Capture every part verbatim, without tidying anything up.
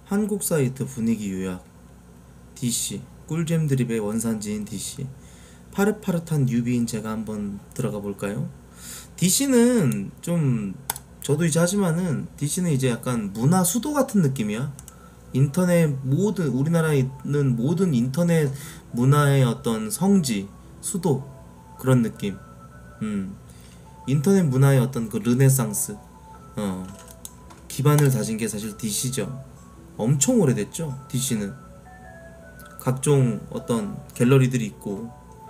한국 사이트 분위기 요약. 디씨 꿀잼 드립의 원산지인 디씨. 파릇파릇한 뉴비인 제가 한번 들어가 볼까요? 디씨는 좀 저도 이제 하지만은 디씨는 이제 약간 문화 수도 같은 느낌이야. 인터넷 모든 우리나라에 있는 모든 인터넷 문화의 어떤 성지 수도 그런 느낌. 음 인터넷 문화의 어떤 그 르네상스 어 기반을 다진 게 사실 디씨죠. 엄청 오래됐죠. 디씨는 각종 어떤 갤러리들이 있고.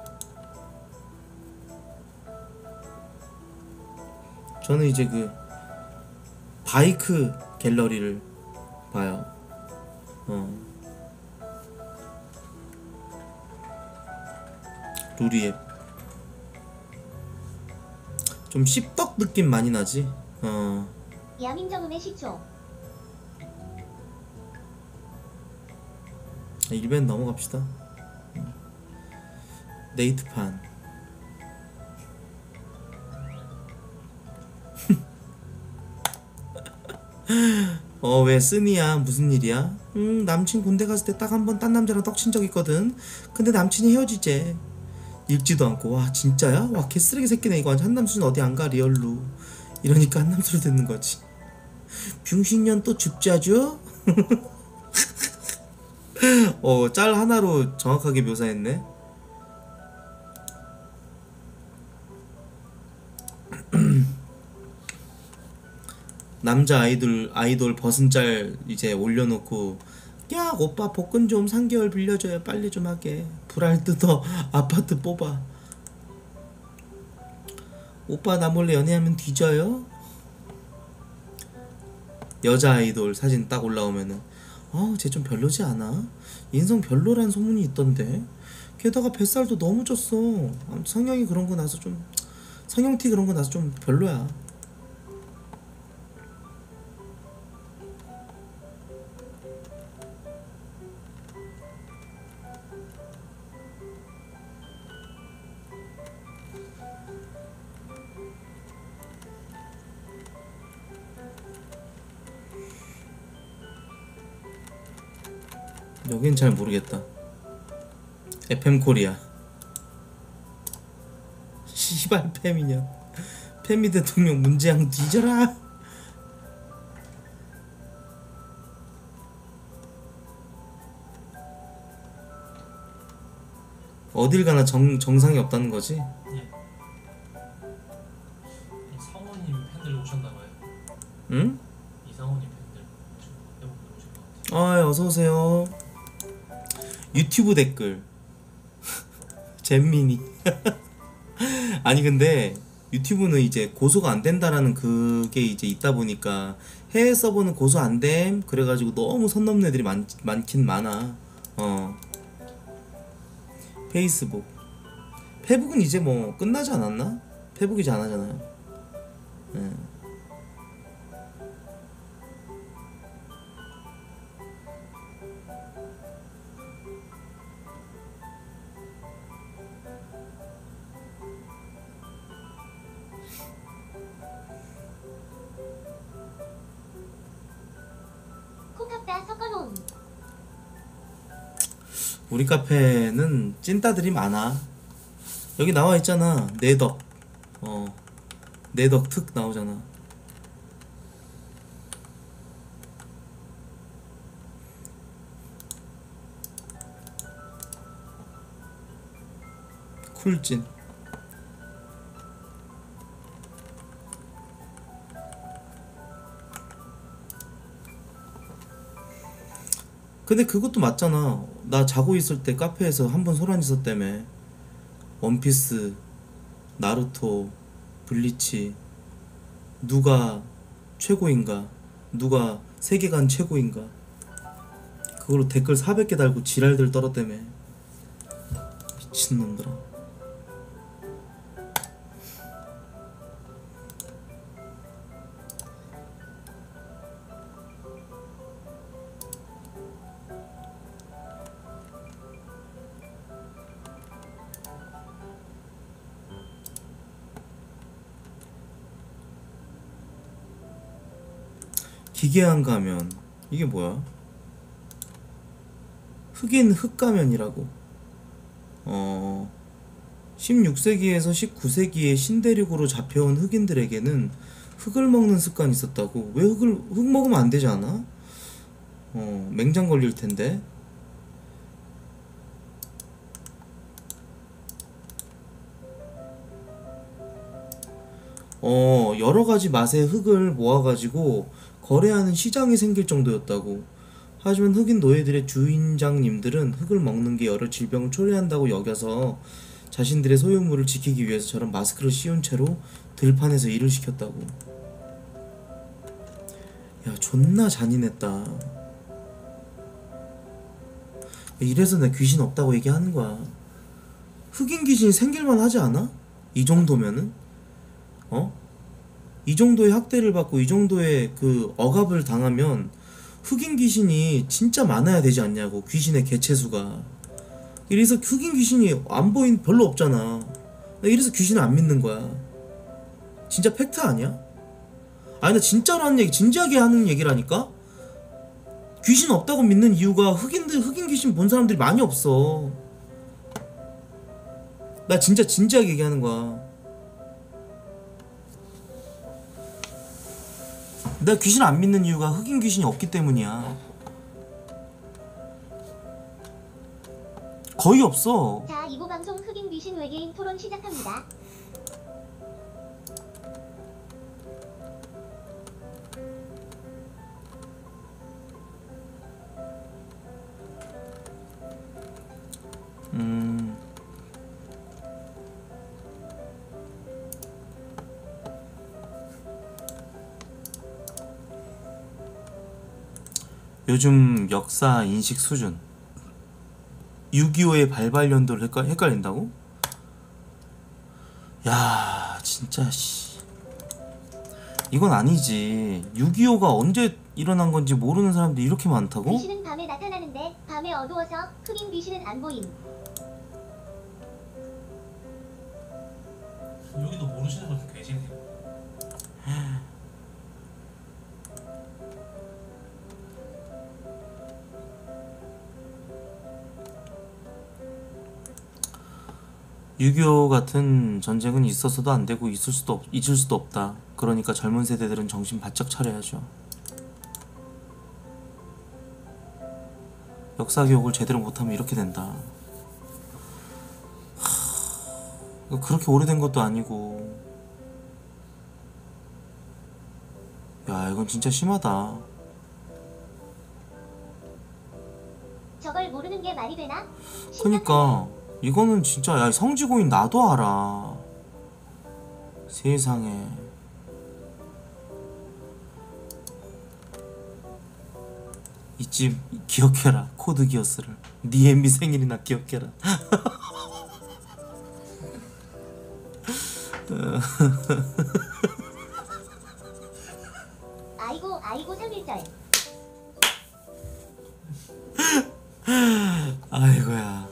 저는 이제 그 바이크 갤러리를 봐요. 어 루리앱 좀 씹덕 느낌 많이 나지. 어 야민정음의 시초. 일벤 넘어갑시다. 네이트판. 어 왜 쓰니야? 무슨 일이야? 음 남친 군대 갔을 때 딱 한 번 딴 남자랑 떡친 적 있거든. 근데 남친이 헤어지재. 읽지도 않고. 와 진짜야? 와 개쓰레기 새끼네 이거. 한남수는 어디 안 가 리얼로. 이러니까 한남수를 듣는 거지. 병신년 또 죽자죠? 어 짤 하나로 정확하게 묘사했네. 남자 아이돌 아이돌 벗은 짤 이제 올려놓고, 야 오빠 복근 좀 삼 개월 빌려줘요 빨리 좀 하게. 불알 뜯어 아파트 뽑아. 오빠 나 몰래 연애하면 뒤져요? 여자 아이돌 사진 딱 올라오면은 어쟤 좀 별로지 않아? 인성 별로란 소문이 있던데. 게다가 뱃살도 너무 쪘어. 아무튼 성형이 그런 거 나서 좀 성형티 그런 거 나서 좀 별로야. 여긴 잘 모르겠다. 에프엠 코리아. 시발 페미년. 페미 대통령 문재양 뒤져라. 어딜 가나 정, 정상이 없다는 거지? 예. 이상호님 팬들 오셨나봐요. 응? 이상호님 팬들 오신 오신 것 같아요. 아 어서오세요. 유튜브 댓글 잼민이. 아니 근데 유튜브는 이제 고소가 안 된다라는 그게 이제 있다 보니까 해외 서버는 고소 안 됨. 그래가지고 너무 선 넘는 애들이 많, 많긴 많아. 어 페이스북 페북은 이제 뭐 끝나지 않았나? 페북 이제 안 하잖아요. 예. 콩깍다 섞어놓음. 우리 카페는 찐따들이 많아. 여기 나와 있잖아. 내덕. 어 내덕 특 나오잖아. 쿨찐. 근데 그것도 맞잖아. 나 자고 있을 때 카페에서 한 번 소란 있었다며. 원피스, 나루토, 블리치 누가 최고인가? 누가 세계관 최고인가? 그걸로 댓글 사백 개 달고 지랄들 떨었다며. 미친놈들아. 기괴한 가면 이게 뭐야? 흑인 흑가면이라고. 어 십육 세기에서 십구 세기에 신대륙으로 잡혀온 흑인들에게는 흑을 먹는 습관이 있었다고. 왜 흑을 흑 먹으면 안 되지 않아? 어 맹장 걸릴 텐데. 어 여러 가지 맛의 흑을 모아가지고 거래하는 시장이 생길 정도였다고. 하지만 흑인 노예들의 주인장님들은 흑을 먹는 게 여러 질병을 초래한다고 여겨서 자신들의 소유물을 지키기 위해서 저런 마스크를 씌운 채로 들판에서 일을 시켰다고. 야, 존나 잔인했다. 이래서 내가 귀신 없다고 얘기하는 거야. 흑인 귀신이 생길만 하지 않아? 이 정도면은? 어? 이 정도의 학대를 받고 이 정도의 그 억압을 당하면 흑인 귀신이 진짜 많아야 되지 않냐고. 귀신의 개체수가. 이래서 흑인 귀신이 안 보인 별로 없잖아. 나 이래서 귀신을 안 믿는 거야. 진짜 팩트 아니야? 아니 나 진짜로 하는 얘기, 진지하게 하는 얘기라니까? 귀신 없다고 믿는 이유가 흑인들 흑인 귀신 본 사람들이 많이 없어. 나 진짜 진지하게 얘기하는 거야. 내가 귀신 안 믿는 이유가 흑인 귀신이 없기 때문이야. 거의 없어. 자, 이부 방송 흑인 귀신 외계인 토론 시작합니다. 음. 요즘 역사 인식 수준. 육이오의 발발 연도를 헷갈, 헷갈린다고? 야, 진짜 씨. 이건 아니지. 육이오가 언제 일어난 건지 모르는 사람들이 이렇게 많다고? 귀신은 밤에 나타나는데 밤에 어두워서 흑인 귀신은 안 보임. 여기도 모르시는 분들 계시네요. 육이오 같은 전쟁은 있어서도 안 되고 있을 수도 없, 있을 수도 없다. 그러니까 젊은 세대들은 정신 바짝 차려야죠. 역사 교육을 제대로 못하면 이렇게 된다. 하... 그렇게 오래된 것도 아니고. 야, 이건 진짜 심하다. 저걸 모르는 게 말이 되나? 그니까 이거는 진짜, 야, 성지고인 나도 알아. 세상에. 이 집 기억해라. 코드 기어스를. 니 엠비 생일이나 기억해라. 아이고 아이고 삼일절. 아이고야.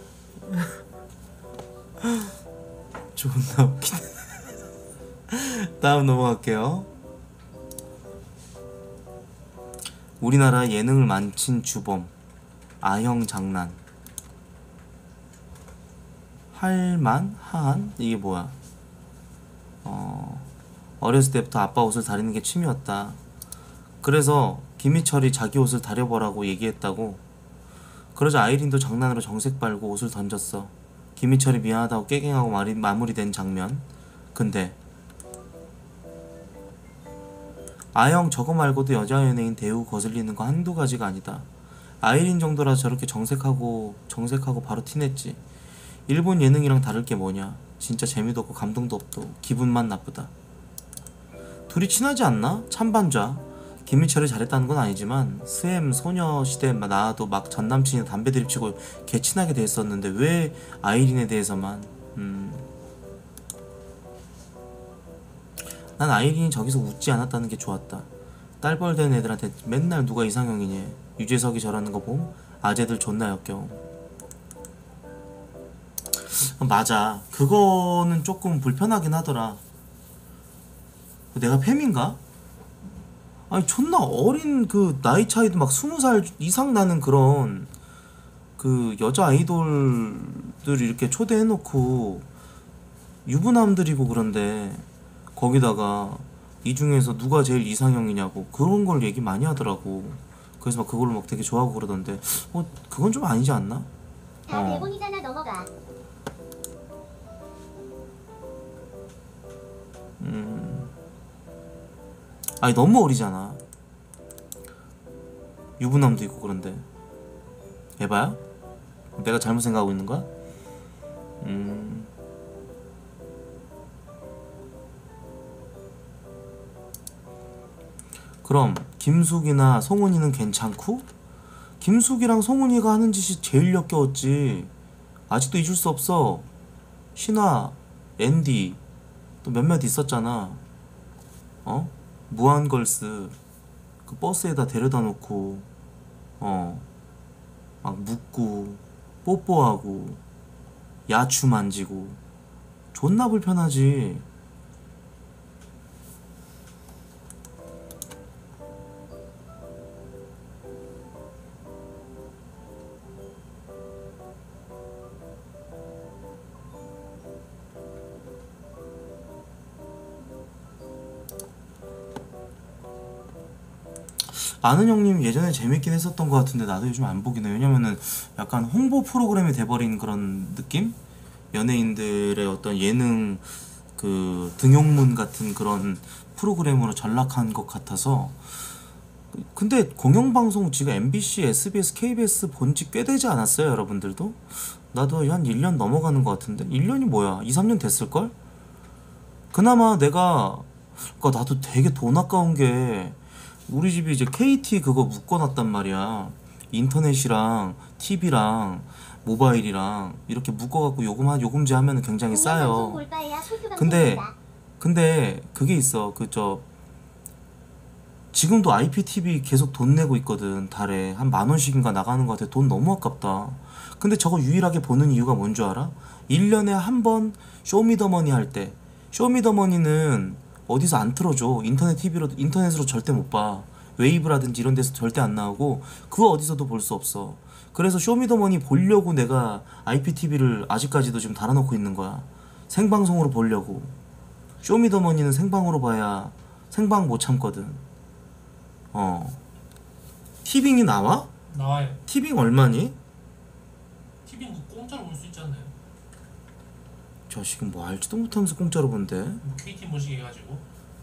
존나 웃기네. 다음 넘어갈게요. 우리나라 예능을 만친 주범 아형 장난. 할만? 하한? 이게 뭐야? 어, 어렸을 때부터 아빠 옷을 다리는 게 취미였다. 그래서 김희철이 자기 옷을 다려보라고 얘기했다고. 그러자 아이린도 장난으로 정색 빨고 옷을 던졌어. 김희철이 미안하다고 깨갱하고 마리, 마무리된 장면. 근데 아형 저거 말고도 여자 연예인 대우 거슬리는 거 한두 가지가 아니다. 아이린 정도라 저렇게 정색하고 정색하고 바로 티냈지. 일본 예능이랑 다를 게 뭐냐. 진짜 재미도 없고 감동도 없고 기분만 나쁘다. 둘이 친하지 않나? 찬반자. 김희철이 잘했다는 건 아니지만 스엠 소녀시대 나와도 막 전남친이 담배 드립치고 개 친하게 됐었는데 왜 아이린에 대해서만. 음. 난 아이린이 저기서 웃지 않았다는 게 좋았다. 딸벌 된 애들한테 맨날 누가 이상형이니. 유재석이 저러는 거 봄? 아재들 존나 역겨움. 맞아. 그거는 조금 불편하긴 하더라. 내가 팸인가? 아니 존나 어린 그 나이 차이도 막 스무 살 이상 나는 그런 그 여자 아이돌들 이렇게 초대해놓고 유부남들이고 그런데 거기다가 이 중에서 누가 제일 이상형이냐고 그런 걸 얘기 많이 하더라고. 그래서 막 그걸로 막 되게 좋아하고 그러던데 어 그건 좀 아니지 않나? 다 어. 대본이잖아 넘어가. 음. 아니 너무 어리잖아. 유부남도 있고 그런데 에바야? 내가 잘못 생각하고 있는 거야? 음. 그럼 김숙이나 송은이는 괜찮고? 김숙이랑 송은이가 하는 짓이 제일 역겨웠지. 아직도 잊을 수 없어. 신화, 앤디 또 몇몇 있었잖아. 어? 무한걸스 그 버스에다 데려다 놓고 어 막 묻고 뽀뽀하고 야추 만지고 존나 불편하지. 아는 형님 예전에 재밌긴 했었던 것 같은데 나도 요즘 안 보긴 해. 왜냐면은 약간 홍보 프로그램이 돼버린 그런 느낌? 연예인들의 어떤 예능 그 등용문 같은 그런 프로그램으로 전락한 것 같아서. 근데 공영방송 지금 엠비씨, 에스비에스, 케이비에스 본 지 꽤 되지 않았어요 여러분들도? 나도 한 일 년 넘어가는 것 같은데 일 년이 뭐야 이, 삼 년 됐을걸? 그나마 내가 그니까 나도 되게 돈 아까운 게 우리 집이 이제 케이티 그거 묶어놨단 말이야. 인터넷이랑 티비랑 모바일이랑 이렇게 묶어갖고 요금 한 요금제 하면 굉장히 방송 싸요. 볼 바에야 소수방송 근데 본다. 근데 그게 있어. 그 저 지금도 아이피티비 계속 돈 내고 있거든. 달에 한 만 원씩인가 나가는 것 같아. 돈 너무 아깝다. 근데 저거 유일하게 보는 이유가 뭔 줄 알아? 일 년에 한 번 쇼미더머니 할 때. 쇼미더머니는 어디서 안 틀어줘. 인터넷 티비로 인터넷으로 절대 못 봐. 웨이브라든지 이런 데서 절대 안 나오고 그거 어디서도 볼 수 없어. 그래서 쇼미더머니 보려고 내가 아이피티비를 아직까지도 지금 달아놓고 있는 거야. 생방송으로 보려고. 쇼미더머니는 생방으로 봐야 생방 못 참거든. 어. 티빙이 나와? 나와요. 티빙 얼마니? 티비는 그 공짜로 볼 수 있지 않나요? 자식은 뭐 알지도 못하면서 공짜로 본대. 뭐 케이티 모시게 해가지고.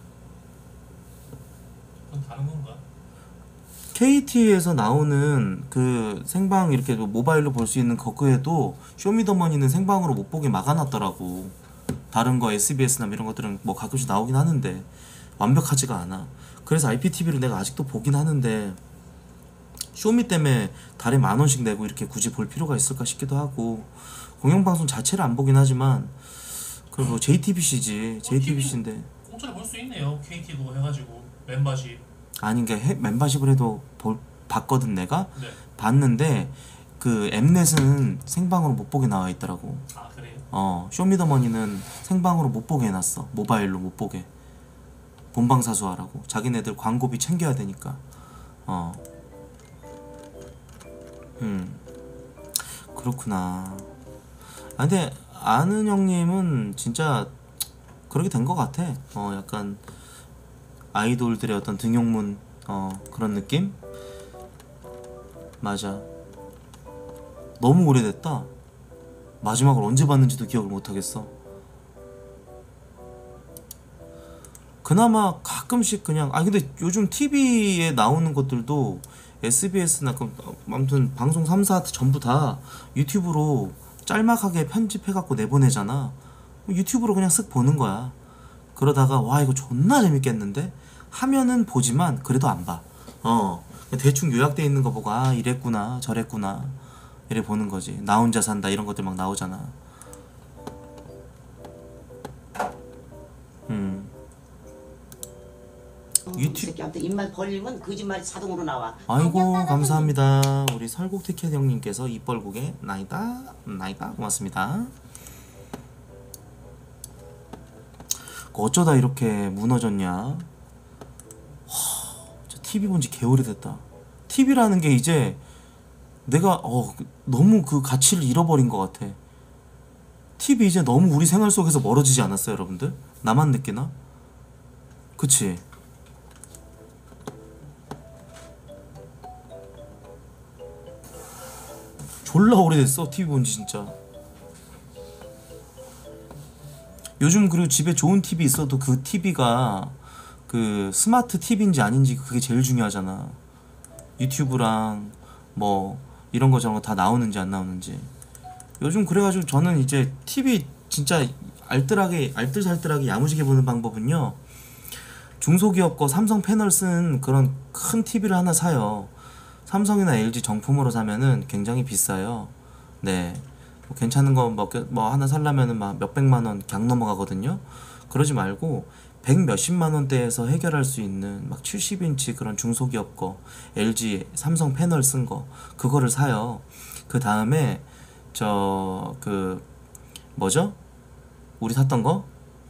그건 다른 건가? 케이티에서 나오는 그 생방 이렇게 모바일로 볼 수 있는 거그에도 쇼미더머니는 생방으로 못 보게 막아놨더라고. 다른 거 에스비에스나 이런 것들은 뭐 가끔씩 나오긴 하는데 완벽하지가 않아. 그래서 아이피티비를 내가 아직도 보긴 하는데 쇼미 때문에 달에 만 원씩 내고 이렇게 굳이 볼 필요가 있을까 싶기도 하고. 공영방송 자체를 안 보긴 하지만 그리고 제이티비씨지. 제이티비씨인데 공짜로 볼 수 있네요. 케이티 그거 해가지고 멤버십. 아니 그러니까 해- 멤버십을 해도 볼, 봤거든 내가. 네. 봤는데 그 엠넷은 생방으로 못 보게 나와 있더라고. 아 그래요? 어 쇼미더머니는 생방으로 못 보게 해놨어. 모바일로 못 보게. 본방사수하라고. 자기네들 광고비 챙겨야 되니까. 어. 음. 그렇구나. 아 근데 아는 형님은 진짜 그렇게 된 것 같아. 어 약간 아이돌들의 어떤 등용문 어 그런 느낌? 맞아. 너무 오래됐다. 마지막으로 언제 봤는지도 기억을 못하겠어. 그나마 가끔씩 그냥 아 근데 요즘 티비에 나오는 것들도 에스비에스나 그 아무튼 방송 삼 사 전부 다 유튜브로 짤막하게 편집해갖고 내보내잖아. 유튜브로 그냥 쓱 보는 거야. 그러다가 와 이거 존나 재밌겠는데? 하면은 보지만 그래도 안 봐. 어 대충 요약돼 있는 거 보고 아 이랬구나 저랬구나 이래 보는 거지. 나 혼자 산다 이런 것들 막 나오잖아. 음 이 유튜브 새끼한테 입만 벌리면 거짓말이 자동으로 나와. 아이고 감사합니다. 우리 설국티켓 형님께서 입 벌국에 나이다 나이다 고맙습니다. 어쩌다 이렇게 무너졌냐. 허, 저 티비 본지 개오래됐다. 티비라는 게 이제 내가 어 너무 그 가치를 잃어버린 것 같아. 티비 이제 너무 우리 생활 속에서 멀어지지 않았어요, 여러분들? 나만 느끼나? 그치? 졸라 오래됐어, 티비 본지 진짜. 요즘 그리고 집에 좋은 티비 있어도 그 티비가 그 스마트 티비인지 아닌지 그게 제일 중요하잖아. 유튜브랑 뭐 이런 거 저런 거 다 나오는지 안 나오는지. 요즘 그래가지고 저는 이제 티비 진짜 알뜰하게 알뜰살뜰하게 야무지게 보는 방법은요, 중소기업 거 삼성 패널 쓴 그런 큰 티비를 하나 사요. 삼성이나 엘지 정품으로 사면은 굉장히 비싸요. 네, 뭐 괜찮은 거 뭐 뭐 하나 살려면은 막 몇백만 원 강 넘어가거든요. 그러지 말고 백 몇십만 원대에서 해결할 수 있는 막 칠십 인치 그런 중소기업 거, 엘지, 삼성 패널 쓴 거, 그거를 사요. 그 다음에 저 그 뭐죠? 우리 샀던 거?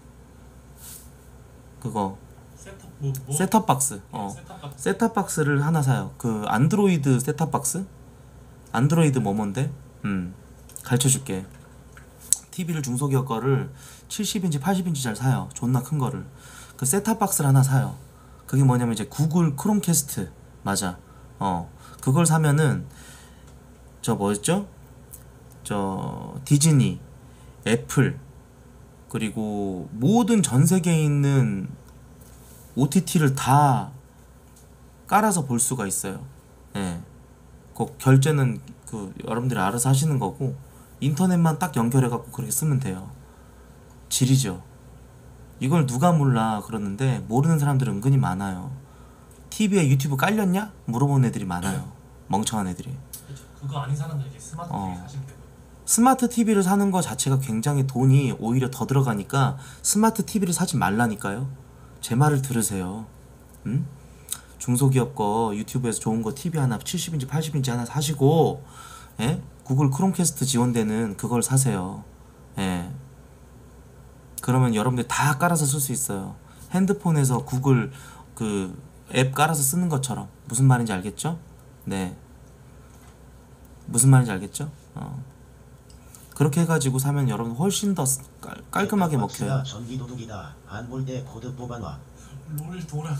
그거 셋탑 뭐, 뭐? 셋탑박스. 어. 셋탑 셋탑박스를 하나 사요. 그 안드로이드 셋탑박스? 안드로이드 뭐뭔데? 음. 가르쳐줄게. 티비를 중소기업 거를 칠십 인치, 팔십 인치 잘 사요. 존나 큰 거를. 그 셋탑박스를 하나 사요. 그게 뭐냐면 이제 구글 크롬캐스트. 맞아. 어. 그걸 사면은 저 뭐였죠? 저 디즈니, 애플, 그리고 모든 전 세계에 있는 오티티를 다 깔아서 볼 수가 있어요. 예. 그 결제는 그 여러분들이 알아서 하시는 거고, 인터넷만 딱 연결해 갖고 그렇게 쓰면 돼요. 질이죠. 이걸 누가 몰라 그러는데 모르는 사람들은 은근히 많아요. 티비에 유튜브 깔렸냐? 물어보는 애들이 많아요. 멍청한 애들이. 그쵸. 그거 아닌 사람들 이제 스마트 티비 어. 사시면 되고요. 스마트 티비를 사는 거 자체가 굉장히 돈이 오히려 더 들어가니까 스마트 티비를 사지 말라니까요. 제 말을 들으세요. 응? 중소기업 거 유튜브에서 좋은 거 티비 하나 칠십 인치, 팔십 인치 하나 사시고, 예? 구글 크롬캐스트 지원되는 그걸 사세요. 예. 그러면 여러분들 다 깔아서 쓸 수 있어요. 핸드폰에서 구글 그 앱 깔아서 쓰는 것처럼. 무슨 말인지 알겠죠? 네. 무슨 말인지 알겠죠? 어. 그렇게 해가지고 사면 여러분 훨씬 더 깔, 깔끔하게 먹혀요. 전기 도둑이다. 안 볼 때 코드 뽑아놔. 롤 돌아.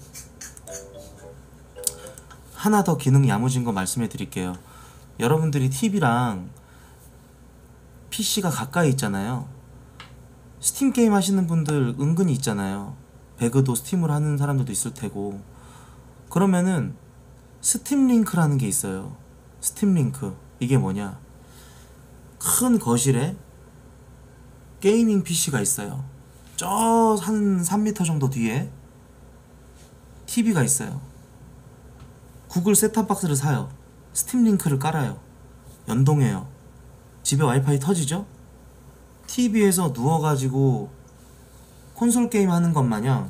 하나 더 기능 야무진 거 말씀해 드릴게요. 여러분들이 티비랑 피씨가 가까이 있잖아요. 스팀 게임 하시는 분들 은근히 있잖아요. 배그도 스팀으로 하는 사람들도 있을 테고. 그러면은 스팀 링크라는 게 있어요. 스팀 링크. 이게 뭐냐? 큰 거실에 게이밍 피씨가 있어요. 저 한 삼 미터 정도 뒤에 티비가 있어요. 구글 셋탑박스를 사요. 스팀 링크를 깔아요. 연동해요. 집에 와이파이 터지죠? 티비에서 누워가지고 콘솔 게임 하는 것 마냥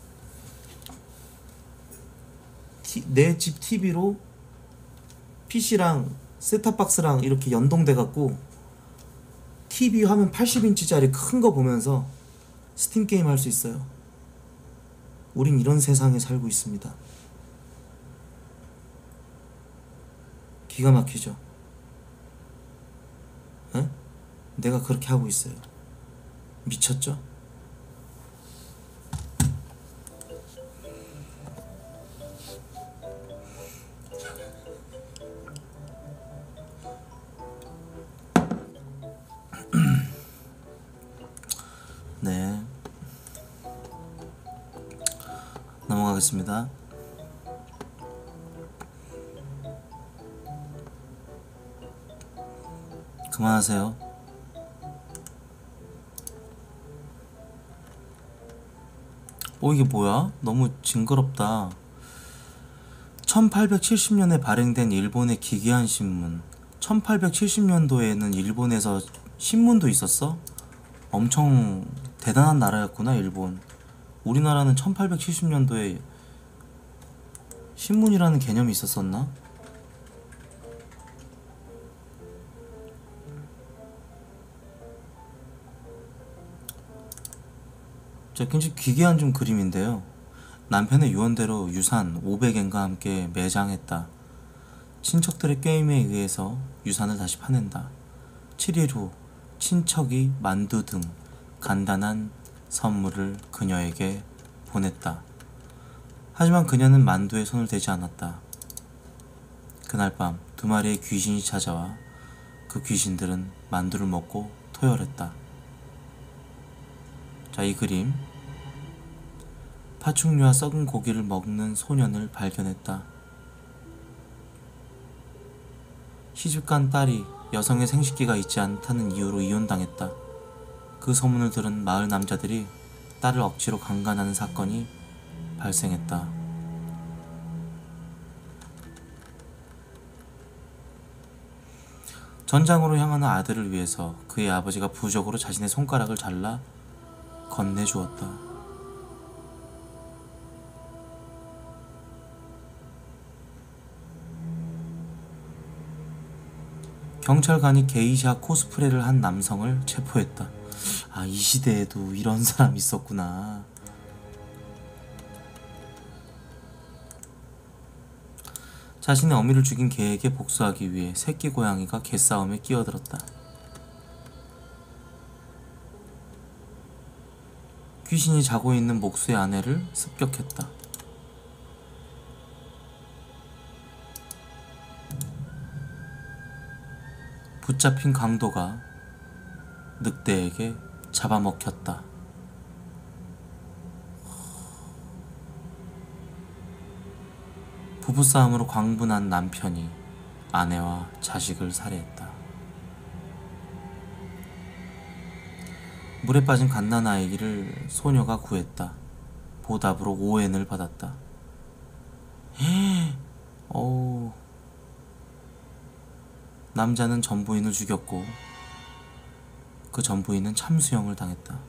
내 집 티비로 피씨랑 셋탑박스랑 이렇게 연동돼갖고 티비 화면 팔십 인치짜리 큰 거 보면서 스팀 게임 할 수 있어요. 우린 이런 세상에 살고 있습니다. 기가 막히죠? 에? 내가 그렇게 하고 있어요. 미쳤죠? 네, 넘어가겠습니다. 그만하세요. 어, 이게 뭐야? 너무 징그럽다. 천팔백칠십 년에 발행된 일본의 기괴한 신문. 천팔백칠십 년도에는 일본에서 신문도 있었어? 엄청 대단한 나라였구나, 일본. 우리나라는 천팔백칠십 년도에 신문이라는 개념이 있었었나? 저 굉장히 기괴한 좀 그림인데요. 남편의 유언대로 유산 오백 엔과 함께 매장했다. 친척들의 게임에 의해서 유산을 다시 파낸다. 칠 일 후 친척이 만두 등 간단한 선물을 그녀에게 보냈다. 하지만 그녀는 만두에 손을 대지 않았다. 그날 밤 두 마리의 귀신이 찾아와 그 귀신들은 만두를 먹고 토열했다. 자, 이 그림. 파충류와 썩은 고기를 먹는 소년을 발견했다. 시집간 딸이 여성의 생식기가 있지 않다는 이유로 이혼당했다. 그 소문을 들은 마을 남자들이 딸을 억지로 강간하는 사건이 발생했다. 전장으로 향하는 아들을 위해서 그의 아버지가 부적으로 자신의 손가락을 잘라 건네주었다. 경찰관이 게이샤 코스프레를 한 남성을 체포했다. 아, 이 시대에도 이런 사람 있었구나. 자신의 어미를 죽인 개에게 복수하기 위해 새끼 고양이가 개싸움에 끼어들었다. 귀신이 자고 있는 목수의 아내를 습격했다. 붙잡힌 강도가 늑대에게 잡아먹혔다. 부부싸움으로 광분한 남편이 아내와 자식을 살해했다. 물에 빠진 갓난아이를 소녀가 구했다. 보답으로 오엔을 받았다. 어우. 남자는 전부인을 죽였고 그 전부인은 참수형을 당했다.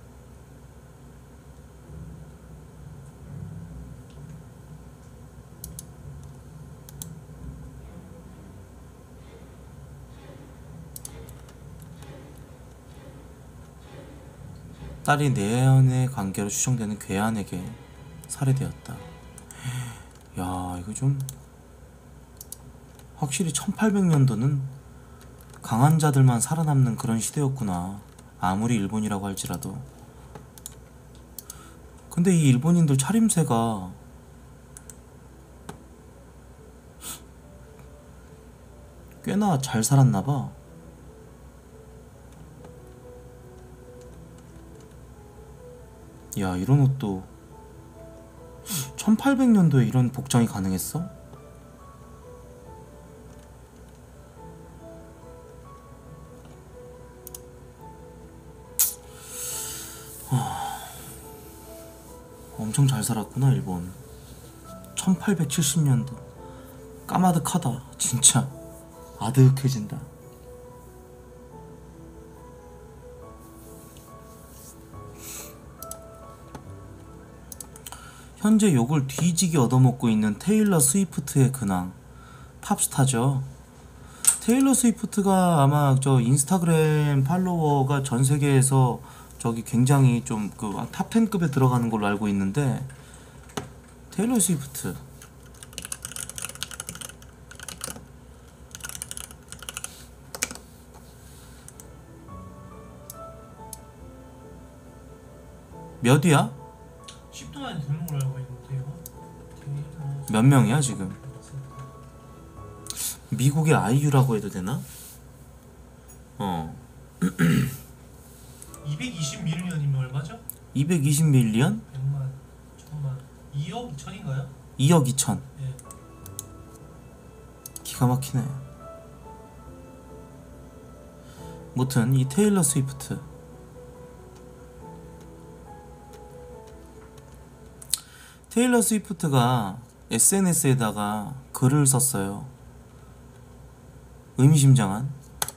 딸이 내연의 관계로 추정되는 괴한에게 살해되었다. 야, 이거 좀 확실히 천팔백 년도는 강한 자들만 살아남는 그런 시대였구나. 아무리 일본이라고 할지라도. 근데 이 일본인들 차림새가 꽤나 잘 살았나봐. 야, 이런 옷도 천팔백 년도에 이런 복장이 가능했어? 엄청 잘 살았구나 일본. 천팔백칠십 년도 까마득하다. 진짜 아득해진다. 현재 욕을 뒤지게 얻어먹고 있는 테일러 스위프트의 근황. 팝스타죠. 테일러 스위프트가 아마 저 인스타그램 팔로워가 전 세계에서 저기 굉장히 좀 그 탑 텐급에 들어가는 걸로 알고 있는데, 테일러 스위프트 몇 위야? 십 도 안에 드는 걸로 알고 있는데요. 되게 뭐 몇 명이야 지금? 미국의 아이유라고 해도 되나? 어. 이백이십 밀리언이면 얼마죠? 이백이십 밀리언? 백만, 천만, 이억 이천인가요? 이억 이천. 예. 기가 막히네. 무튼 이 테일러 스위프트 테일러 스위프트가 에스엔에스에다가 글을 썼어요. 의미심장한.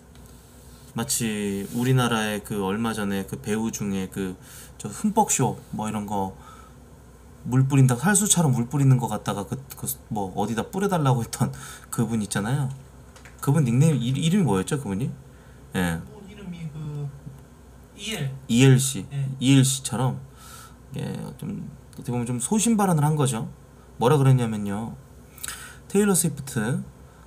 마치 우리나라의 그 얼마 전에 그 배우 중에 그 저 흠뻑쇼 뭐 이런 거 물 뿌린다, 살수처럼 물 뿌리는 거 갖다가 그 그 뭐 어디다 뿌려달라고 했던 그분 있잖아요. 그분 닉네임 이, 이름이 뭐였죠 그분이? 예. 뭐 이름이 그 이엘. 이엘씨. 예. 이엘씨처럼 예, 좀 어떻게 보면 좀 소신 발언을 한 거죠. 뭐라 그랬냐면요. 테일러 스위프트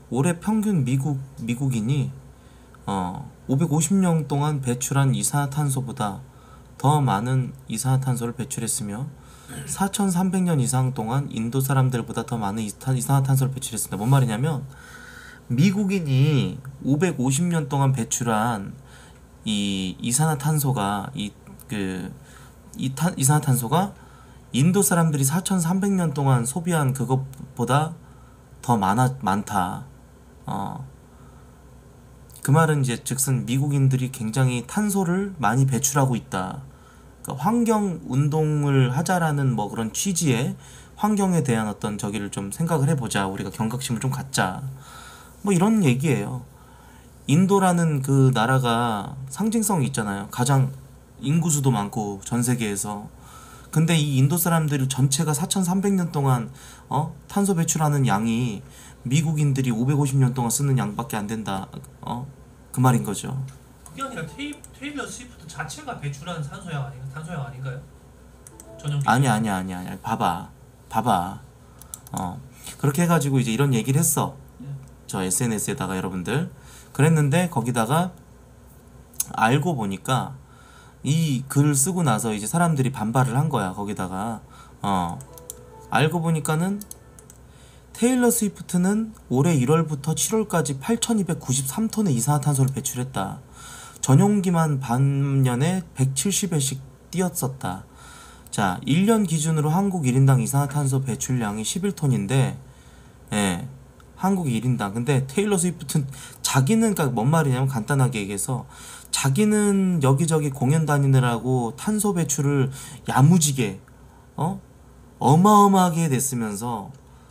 올해 평균 미국 미국인이 어 오백오십 년 동안 배출한 이산화탄소보다 더 많은 이산화탄소를 배출했으며 사천삼백 년 이상 동안 인도 사람들보다 더 많은 이산- 이산화탄소를 배출했습니다. 뭔 말이냐면 미국인이 오백오십 년 동안 배출한 이 이산화탄소가 이 그 이 이산화탄소가 인도 사람들이 사천삼백 년 동안 소비한 그것보다 더 많아 많다. 어. 그 말은 이제 즉슨 미국인들이 굉장히 탄소를 많이 배출하고 있다. 그러니까 환경 운동을 하자라는 뭐 그런 취지의 환경에 대한 어떤 저기를 좀 생각을 해보자. 우리가 경각심을 좀 갖자. 뭐 이런 얘기예요. 인도라는 그 나라가 상징성이 있잖아요. 가장 인구수도 많고 전 세계에서. 근데 이 인도 사람들이 전체가 사천삼백 년 동안 어? 탄소 배출하는 양이 미국인들이 오백오십 년 동안 쓰는 양밖에 안 된다. 어? 그 말인 거죠. 그게 아니라 테이, 테일러 스위프트 자체가 배출한 산소양 아닌가? 탄소양 아닌가요? 전용기. 아니 아니 아니 아니 봐봐 봐봐 어 그렇게 해가지고 이제 이런 얘기를 했어. 네. 저 에스엔에스에다가 여러분들 그랬는데 거기다가 알고 보니까 이 글 쓰고 나서 이제 사람들이 반발을 한 거야. 거기다가 어 알고 보니까는 테일러 스위프트는 올해 일월부터 칠월까지 팔천이백구십삼 톤의 이산화탄소를 배출했다. 전용기만 반년에 백칠십 회씩 뛰었었다. 자, 일 년 기준으로 한국 일 인당 이산화탄소 배출량이 십일 톤인데 예, 한국 일 인당. 근데 테일러 스위프트는 자기는 그러니까 뭔 말이냐면 간단하게 얘기해서 자기는 여기저기 공연 다니느라고 탄소 배출을 야무지게 어? 어마어마하게 됐으면서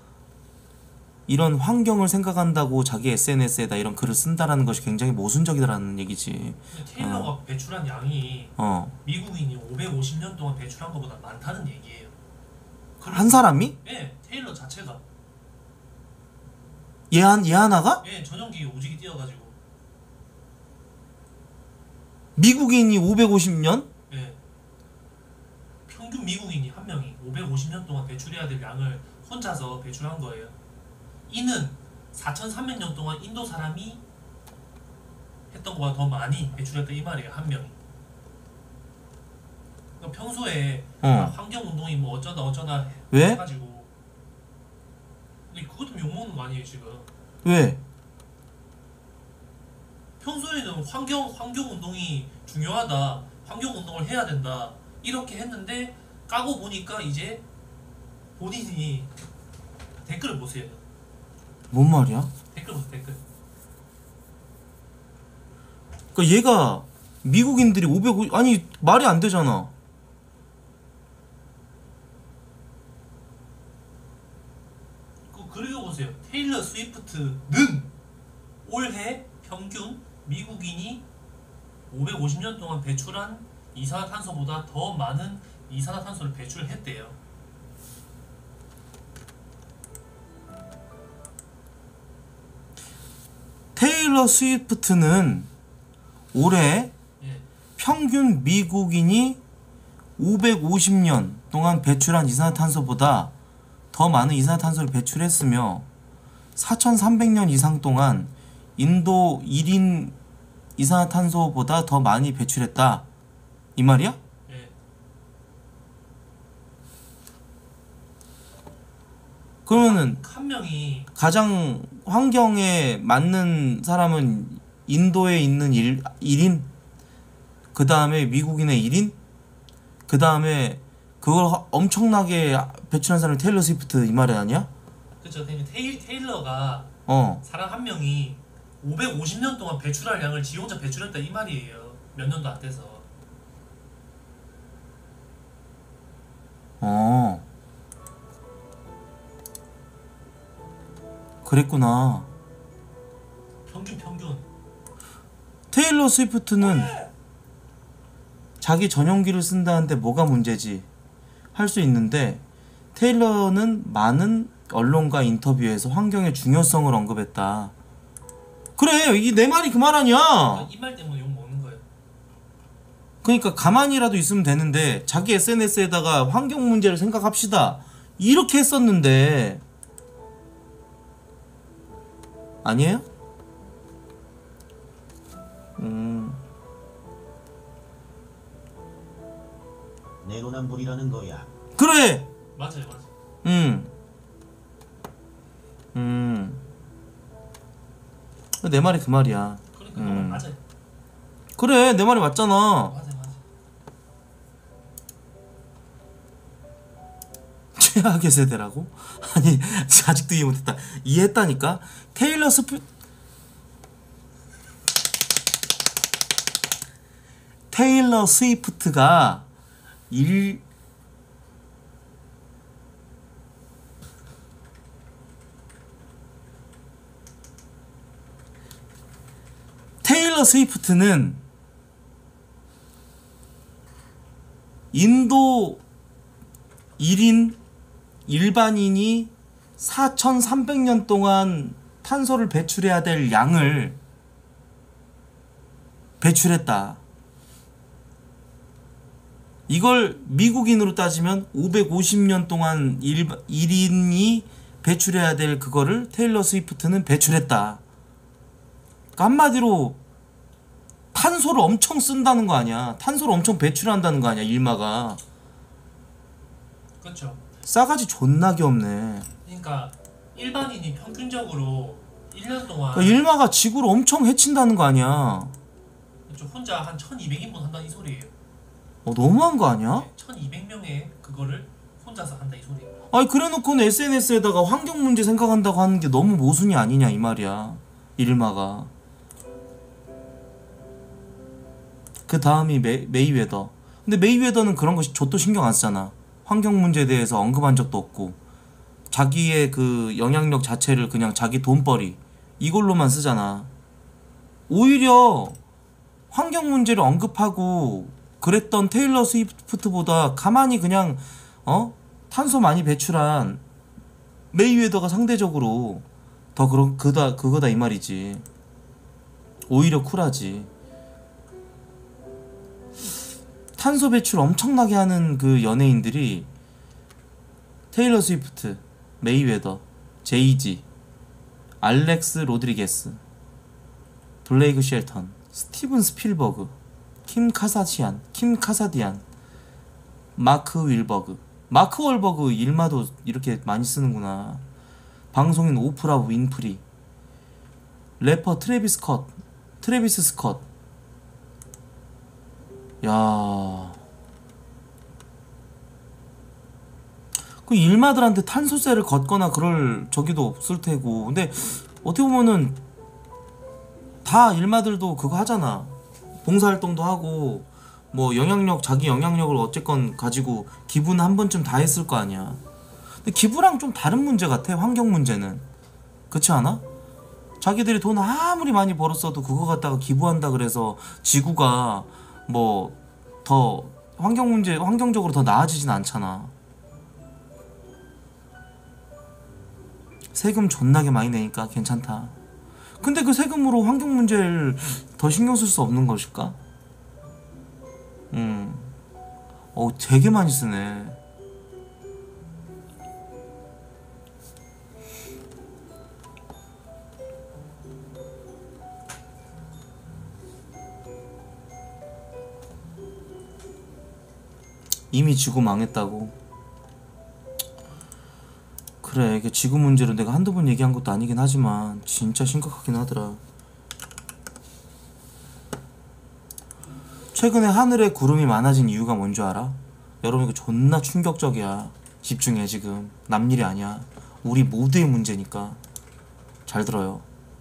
이런 환경을 생각한다고 자기 에스엔에스에다 이런 글을 쓴다라는 것이 굉장히 모순적이다라는 얘기지. 근데 테일러가 어. 배출한 양이 어. 미국인이 오백오십 년 동안 배출한 것보다 많다는 얘기예요. 한 사람이? 예, 테일러 자체가. 얘, 한, 얘 하나가? 예, 전용기 오지게 뛰어가지고. 미국인이 오백오십 년? 예. 평균 미국인이 한 명이 오백오십 년 동안 배출해야 될 양을 혼자서 배출한 거예요. 이는 사천삼백 년 동안 인도 사람이 했던 것보다 더 많이 배출했다 이 말이에요. 한 명이. 그러니까 평소에 어. 아, 환경운동이 뭐 어쩌다 어쩌다 왜? 해가지고 근데 그것 때문에 욕먹는 거 아니에요 지금. 왜? 평소에는 환경 환경 운동이 중요하다, 환경 운동을 해야 된다 이렇게 했는데 까고 보니까 이제 본인이 댓글을 보세요. 뭔 말이야? 댓글 보세요 댓글. 그러니까 얘가 미국인들이 오백오십 아니 말이 안 되잖아. 그 그리고 보세요. 테일러 스위프트는 올해 평균 미국인이 오백오십 년 동안 배출한 이산화탄소보다 더 많은 이산화탄소를 배출했대요. 테일러 스위프트는 올해 예. 평균 미국인이 오백오십 년 동안 배출한 이산화탄소보다 더 많은 이산화탄소를 배출했으며 사천삼백 년 이상 동안 인도 일 인 이산화탄소보다 더 많이 배출했다. 이 말이야? 예. 그러면은 한 명이 가장 환경에 맞는 사람은 인도에 있는 일, 일 인? 그 다음에 미국인의 일 인? 그 다음에 그걸 허- 엄청나게 배출한 사람이 테일러 스위프트 이 말이 아니야? 그쵸. 테일, 테일러가 어. 사람 한 명이 오백오십 년 동안 배출할 양을 지 혼자 배출했다 이 말이에요. 몇 년도 안 돼서. 어. 그랬구나. 평균 평균. 테일러 스위프트는 자기 전용기를 쓴다는데 뭐가 문제지? 할 수 있는데 테일러는 많은 언론과 인터뷰에서 환경의 중요성을 언급했다. 그래, 이 내 말이 그 말 아니야. 이 말 때문에 욕 먹는 거예요. 그러니까 가만히라도 있으면 되는데 자기 에스엔에스에다가 환경 문제를 생각합시다 이렇게 했었는데 아니에요? 음. 내로남불이라는 거야. 그래. 맞아요, 맞아요. 음. 음. 내 말이 그 말이야. 그러니까 음. 맞아요. 그래, 내 말이 맞잖아. 맞아요, 맞아요. 최악의 세대라고? 아니, 아직도 이해 못했다. 이해했다니까? 테일러 스프 테일러 스위프트가 일 테일러 스위프트는 인도 일 인 일반인이 사천삼백 년 동안 탄소를 배출해야 될 양을 배출했다. 이걸 미국인으로 따지면 오백오십 년 동안 일, 일 인이 배출해야 될 그거를 테일러 스위프트는 배출했다. 그러니까 한마디로 탄소를 엄청 쓴다는 거 아니야. 탄소를 엄청 배출한다는 거 아니야, 일마가. 그렇죠. 싸가지 존나게 없네. 그러니까 일반인이 평균적으로 일 년 동안 그러니까 일마가 지구를 엄청 해친다는 거 아니야. 그렇죠. 혼자 한 천이백 인분 한다 이 소리예요. 어, 너무한 거 아니야? 천이백 명의 그거를 혼자서 한다 이 소리예요. 아니 그래놓고는 에스엔에스에다가 환경 문제 생각한다고 하는 게 너무 모순이 아니냐 이 말이야. 일마가. 그 다음이 메, 메이웨더. 근데 메이웨더는 그런 거 좆도 신경 안 쓰잖아. 환경 문제에 대해서 언급한 적도 없고 자기의 그 영향력 자체를 그냥 자기 돈벌이 이걸로만 쓰잖아. 오히려 환경 문제를 언급하고 그랬던 테일러 스위프트보다 가만히 그냥 어? 탄소 많이 배출한 메이웨더가 상대적으로 더 그런 그다 그거다 이 말이지. 오히려 쿨하지. 탄소 배출 엄청나게 하는 그 연예인들이 테일러 스위프트, 메이웨더, 제이지, 알렉스 로드리게스, 블레이크 쉘턴, 스티븐 스필버그, 킴 카사시안, 킴 카사디안, 마크 윌버그. 마크 월버그 일마도 이렇게 많이 쓰는구나. 방송인 오프라 윈프리, 래퍼 트래비스 스콧, 트래비스 스콧. 야, 그 일마들한테 탄소세를 걷거나 그럴 저기도 없을 테고. 근데 어떻게 보면은 다 일마들도 그거 하잖아. 봉사활동도 하고 뭐 영향력 자기 영향력을 어쨌건 가지고 기부는 한 번쯤 다 했을 거 아니야. 근데 기부랑 좀 다른 문제 같아. 환경 문제는. 그렇지 않아? 자기들이 돈 아무리 많이 벌었어도 그거 갖다가 기부한다 그래서 지구가 뭐 더 환경 문제 환경적으로 더 나아지진 않잖아. 세금 존나게 많이 내니까 괜찮다. 근데 그 세금으로 환경 문제를 더 신경 쓸 수 없는 것일까? 음. 어, 되게 많이 쓰네. 이미 지구 망했다고. 그래, 이게 지구 문제로 내가 한두 번 얘기한 것도 아니긴 하지만 진짜 심각하긴 하더라. 최근에 하늘에 구름이 많아진 이유가 뭔 줄 알아? 여러분 이거 존나 충격적이야. 집중해. 지금 남 일이 아니야. 우리 모두의 문제니까. 잘 들어요.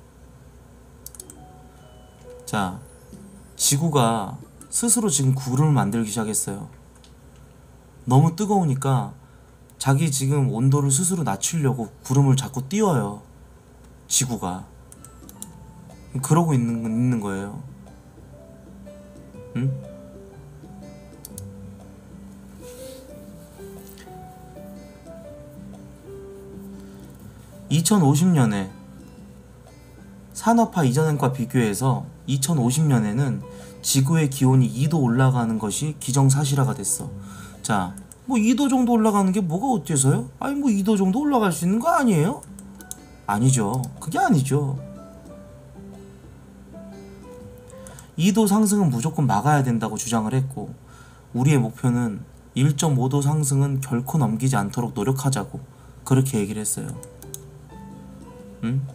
자, 지구가 스스로 지금 구름을 만들기 시작했어요. 너무 뜨거우니까 자기 지금 온도를 스스로 낮추려고 구름을 자꾸 띄워요. 지구가. 그러고 있는, 있는 거예요. 응? 이천오십 년에 산업화 이전과 비교해서 이천오십 년에는 지구의 기온이 이 도 올라가는 것이 기정사실화가 됐어. 자, 뭐 이 도 정도 올라가는 게 뭐가 어때서요? 아니 뭐 이 도 정도 올라갈 수 있는 거 아니에요? 아니죠. 그게 아니죠. 이 도 상승은 무조건 막아야 된다고 주장을 했고, 우리의 목표는 일 점 오 도 상승은 결코 넘기지 않도록 노력하자고 그렇게 얘기를 했어요. 응?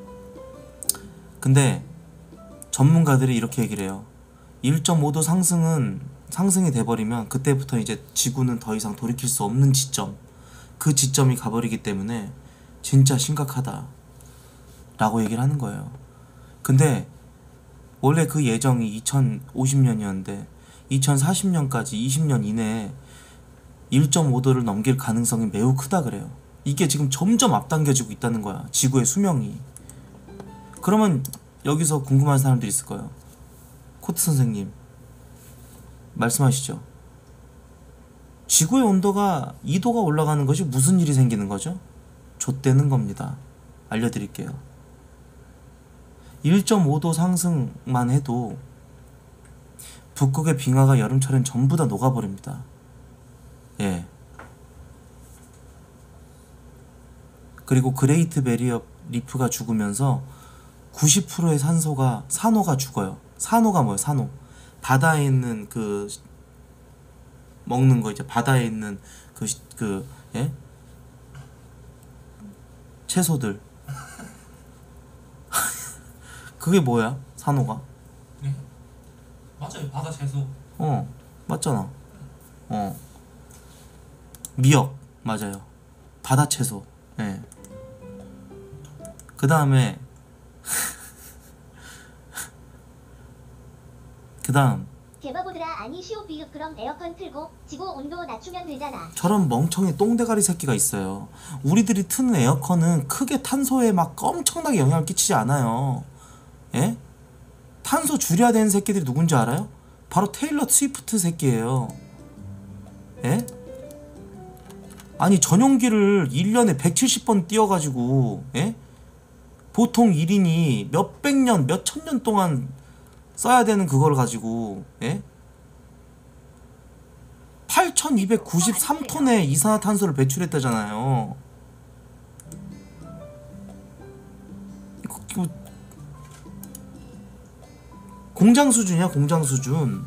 근데 전문가들이 이렇게 얘기를 해요. 일 점 오 도 상승은 상승이 돼버리면 그때부터 이제 지구는 더 이상 돌이킬 수 없는 지점, 그 지점이 가버리기 때문에 진짜 심각하다 라고 얘기를 하는 거예요. 근데 원래 그 예정이 이천오십 년이었는데 이천사십 년까지 이십 년 이내에 일 점 오 도를 넘길 가능성이 매우 크다 그래요. 이게 지금 점점 앞당겨지고 있다는 거야, 지구의 수명이. 그러면 여기서 궁금한 사람들이 있을 거예요. 코트 선생님 말씀하시죠. 지구의 온도가 이 도가 올라가는 것이 무슨 일이 생기는 거죠? 좆되는 겁니다. 알려드릴게요. 일 점 오 도 상승만 해도 북극의 빙하가 여름철엔 전부 다 녹아버립니다. 예. 그리고 그레이트 베리어 리프가 죽으면서 구십 퍼센트의 산소가 산호가 죽어요. 산호가 뭐예요? 산호. 바다에 있는 그 먹는 거, 이제 바다에 있는 그 그 예? 채소들. 그게 뭐야? 산호가? 네. 맞아요. 바다 채소. 어, 맞잖아. 어. 미역, 맞아요. 바다 채소. 예. 그 다음에 그 다음 개바보드라 아니 시오비읍 그럼 에어컨 틀고 지구 온도 낮추면 되잖아. 저런 멍청이 똥대가리 새끼가 있어요. 우리들이 트는 에어컨은 크게 탄소에 막 엄청나게 영향을 끼치지 않아요. 예? 탄소 줄여야 되는 새끼들이 누군지 알아요? 바로 테일러 스위프트 새끼예요. 예? 아니 전용기를 일 년에 백칠십 번 띄워가지고, 예? 보통 일 인이 몇백 년, 몇천 년 동안 써야 되는 그걸 가지고, 예? 팔천이백구십삼 톤의 이산화탄소를 배출했다잖아요. 이거, 이거 공장 수준이야, 공장 수준.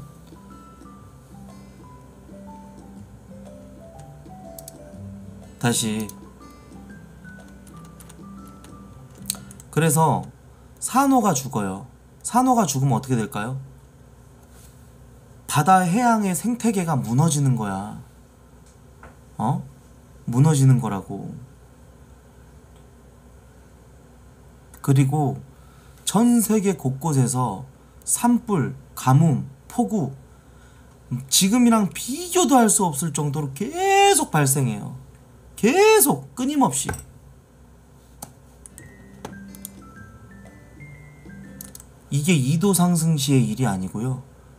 다시. 그래서 산호가 죽어요. 산호가 죽으면 어떻게 될까요? 바다 해양의 생태계가 무너지는 거야. 어? 무너지는 거라고. 그리고 전 세계 곳곳에서 산불, 가뭄, 폭우, 지금이랑 비교도 할 수 없을 정도로 계속 발생해요. 계속 끊임없이. 이게 이 도 상승 시의 일이 아니고요.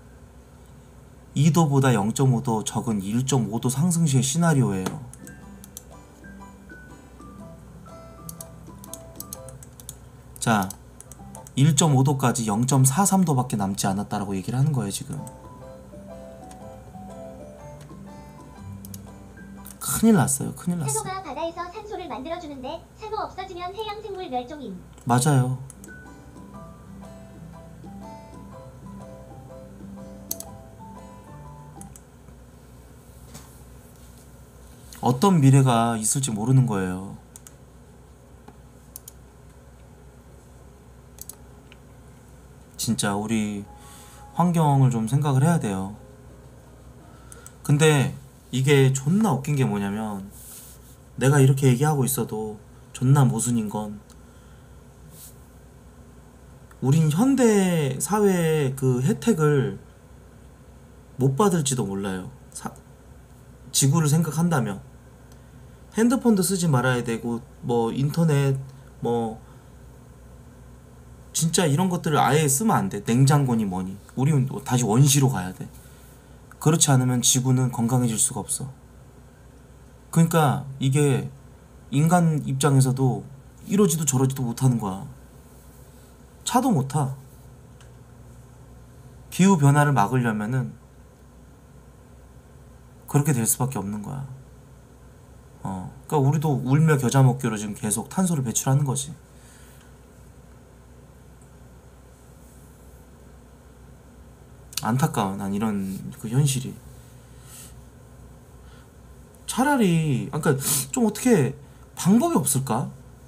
이 도보다 영 점 오 도 적은 일 점 오 도 상승 시의 시나리오예요. 자, 일 점 오 도까지 영 점 사삼 도밖에 남지 않았다라고 얘기를 하는 거예요, 지금. 큰일 났어요. 큰일 났어. 산호가 바다에서 산소를 만들어주는데 산호 없어지면 해양 생물 멸종임. 맞아요. 어떤 미래가 있을지 모르는 거예요. 진짜 우리 환경을 좀 생각을 해야 돼요. 근데 이게 존나 웃긴 게 뭐냐면, 내가 이렇게 얘기하고 있어도 존나 모순인 건, 우린 현대 사회의 그 혜택을 못 받을지도 몰라요. 사, 지구를 생각한다면. 핸드폰도 쓰지 말아야 되고, 뭐 인터넷, 뭐 진짜 이런 것들을 아예 쓰면 안 돼. 냉장고니 뭐니. 우리 다시 원시로 가야 돼. 그렇지 않으면 지구는 건강해질 수가 없어. 그러니까 이게 인간 입장에서도 이러지도 저러지도 못하는 거야. 차도 못 타. 기후 변화를 막으려면은 그렇게 될 수밖에 없는 거야. 어, 그러니까 우리도 울며 겨자 먹기로 지금 계속 탄소를 배출하는 거지. 안타까워. 난 이런 그 현실이. 차라리 그러니까 좀 어떻게 방법이 없을까?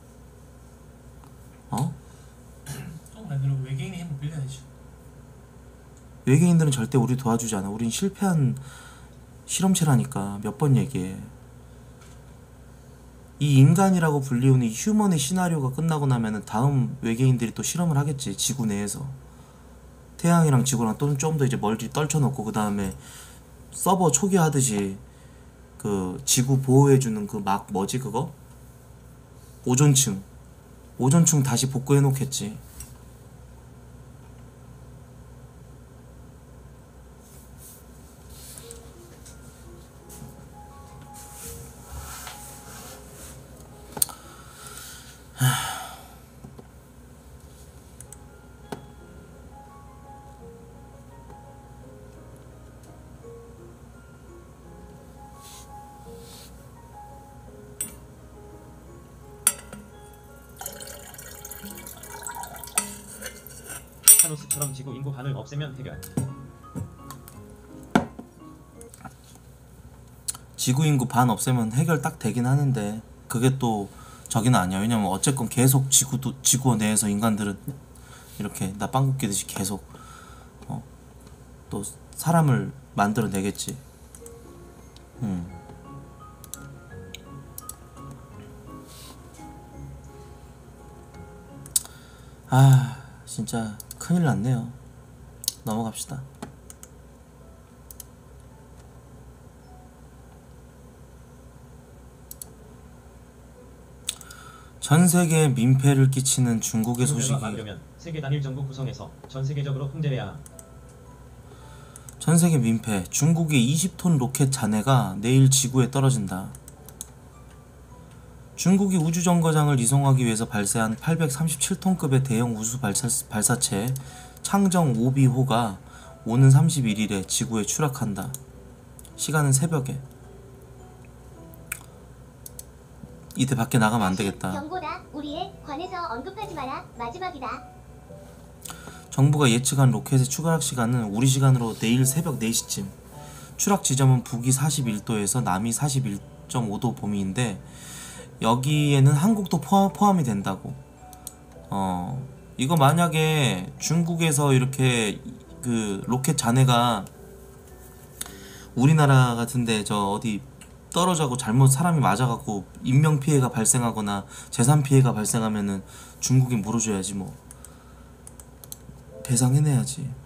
어? 좀 말 그대로 외계인의 힘을 빌려야지. 외계인들은 절대 우리 도와주지 않아. 우린 실패한 실험체라니까. 몇 번 얘기해. 이 인간이라고 불리우는 이 휴먼의 시나리오가 끝나고 나면은 다음 외계인들이 또 실험을 하겠지. 지구 내에서. 태양이랑 지구랑 또는 좀 더 이제 멀리 떨쳐놓고 그 다음에 서버 초기화하듯이 그 지구 보호해주는 그 막 뭐지 그거? 오존층. 오존층 다시 복구해놓겠지. 타노스처럼 지구 인구 반을 없애면 해결. 지구 인구 반 없애면 해결 딱 되긴 하는데 그게 또 저기는 아니야. 왜냐면 어쨌건 계속 지구도 지구 내에서 인간들은 이렇게 나 빵국 끼듯이 계속 어, 또 사람을 만들어내겠지. 음. 아 진짜 큰일 났네요. 넘어갑시다. 전 세계에 민폐를 끼치는 중국의 소식이. 막으려면 세계 단일 정부 구성해서 전 세계적으로 통제해야. 전 세계 민폐. 중국의 이십 톤 로켓 잔해가 내일 지구에 떨어진다. 중국이 우주정거장을 이송하기 위해서 발사한 팔백삼십칠 톤급의 대형 우수 발사, 발사체 창정 오비호가 오는 삼십일 일에 지구에 추락한다. 시간은 새벽에. 이때 밖에 나가면 안 되겠다. 경고다. 우리에 관해서 언급하지 마라. 마지막이다. 정부가 예측한 로켓의 추락 시간은 우리 시간으로 내일 새벽 네 시쯤. 추락 지점은 북위 사십일 도에서 남위 사십일 점 오 도 범위인데 여기에는 한국도 포함, 포함이 된다고. 어 이거 만약에 중국에서 이렇게 그 로켓 잔해가 우리나라 같은데 저 어디 떨어져고 잘못 사람이 맞아갖고 인명피해가 발생하거나 재산피해가 발생하면은 중국이 물어줘야지 뭐. 배상해내야지.